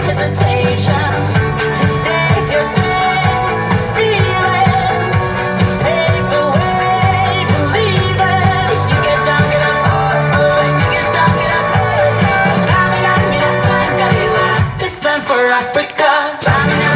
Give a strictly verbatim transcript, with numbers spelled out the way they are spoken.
hesitations. Today's your day. Feel it. Pave the way. Believe it. If you get down, get up. Oh, oh. If you get down, get up. Oh, oh. Time and I, me, that's time, Galila. It's time for Africa. Time and I.